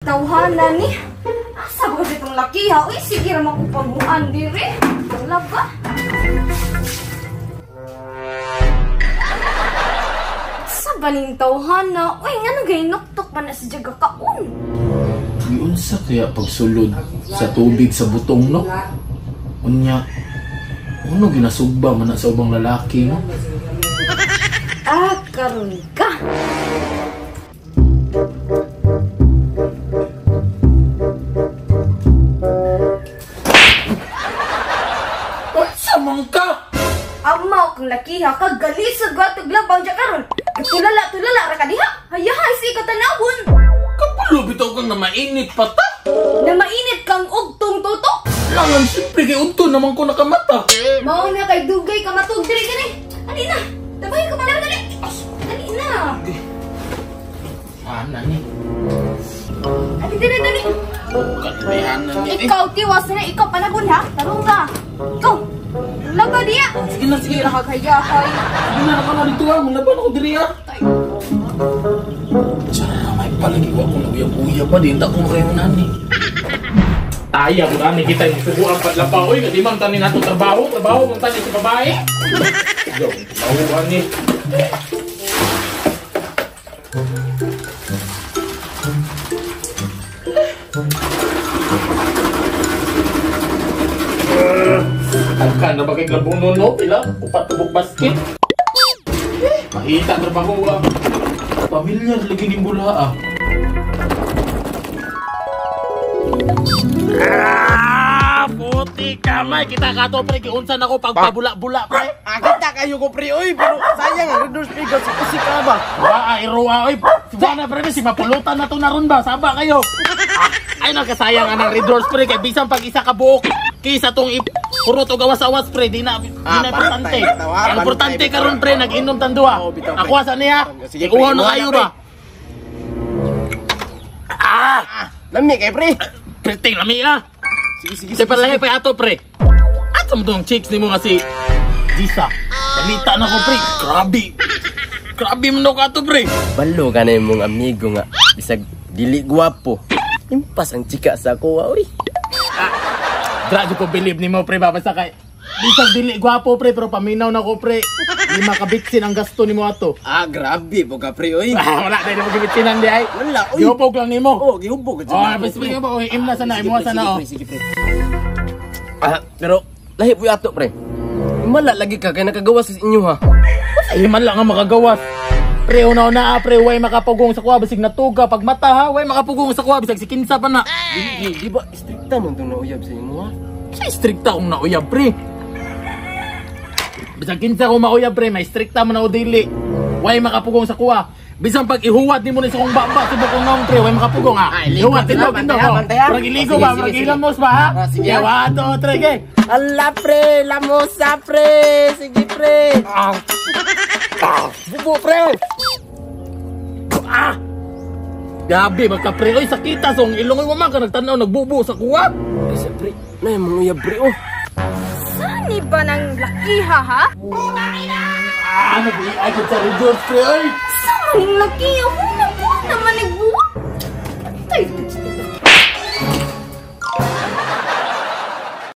tawhanan ni. Asa ba itong laki ha? Uy, sige naman ko pamuan diri. Wala ba? Asa ba ning tawhana? Uy, nga nagay-nuktok pa na sa jaga kaon. Giunsa kaya pagsulod sa tubig sa butong, no? Unya, ano ginasugba man na sa ubang lalaki, no? Ah, karon ka. Samang ka! Amaw kang lakiha ka, galisod ba tuglabang dyan karon? Tulala ra ka diha? Hayahay si katanawon. Kapulo bitaw kang na mainit pa ta! Na mainit kang ugtong tutok? Langan siyempre kay unto naman ko nakamata. Mao na kay dugay ka matug diri gani. Ali na. Tabay ka pala dali. Ali na. Ana ni. Ali dali. Katibayan na ni. Ikaw tiwas na ikaw panagon ha. Tarong ka. Ikaw. Laga diya. Sige na, sige na. Kakayahay. Sige na naman na dito ha. Mulaban ako diri ha. Tsara, may palagi ko akong uyab-uyab pa. Di hindi akong kayo nani. Taya mo nani kita yung subuan patlapaw. Uy, kasi mang tanin nato trabaho. Trabaho mang tanin sa babae. Yo, tahuan ni. Agkan na bagay labong nono, pila, upat tubog basket. Mahita trabaho ah. Pamilyar lagi ni bula ah. Puti kamay kita kato pre kiunsan ako pagpabula-bula pre. Kita kayo ko pre oy, pero sayang ang Red Speaker sa kusik ka ba? Ay ruwa oy. Sana pre si mapulutan na to naron ba? Saba kayo. Ay nakasayang anang Red Doors pre kay bisan pag isa ka buok kisa tong purot o gawas-awas pre di na importante. Ang importante karon pre nag-inom tandua. Ako asa niya? Ikuha na kayo ba? Lami kay pre. Pretty lami ah. Sige. Sa palahi pa ato pre. At sa mga chicks ni mo nga si Disa. Kamita na ko pre. Grabe mo ka ato pre. Balo ka na yung mong amigo nga. Bisag dili guwapo. Impas ang chika sa kuwa oy. Grabe ko believe ni mo pre babasa kay. Bisag dili gwapo pre pero paminaw na ko pre. Di makabitsin ang gasto ni mo ato. Grabe po ka pre oy. Wala na mo gibitsinan di ay. Wala oy. Gihupog lang nimo. Gihubog ka. Basta pre mo imna sana imo sana oh. Sige pre. Pero lahi po ato pre. Mala lagi ka kay nakagawas sa inyo ha. Ay man lang nga makagawas. Pre una pre way makapugong sa kuha bisig natuga pag mata ha way makapugong sa kuha bisig si kinsa pa na. Di ba strikta man tong nauyab sa inyo ha? Sa strikta kung nauyab pre. Bisag kinsa ko mauyab pre may strikta man na dili. Way makapugong sa kuha. Bisang pag ihuwat ni mo ni sa kong bamba subok ko ngong pre way makapugong ha. Ihuwat tindog. Parang iligo ba parang ilamos ba ha? Sige 1 2 3 ge. Ala pre, lamosa pre. Sige pre. Bubo pre. Gabi magka pre oy sakita song ilong mo man ka nagtanaw nagbubo sa kuha. Isa pre, na yung mga uyab pre oh. Saan ba ng lakiha ha? Nag-iay ko sa Red Doors pre oy. Saan lakiha? Huna naman nagbuwa. Ay,